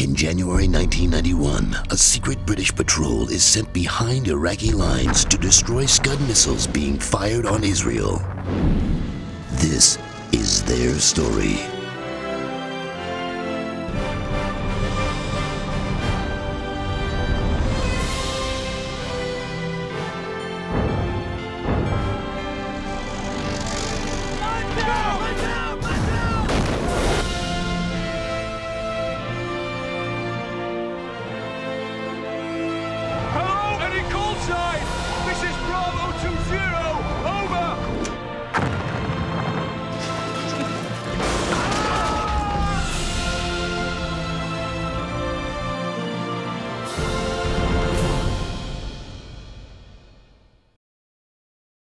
In January 1991, a secret British patrol is sent behind Iraqi lines to destroy Scud missiles being fired on Israel. This is their story.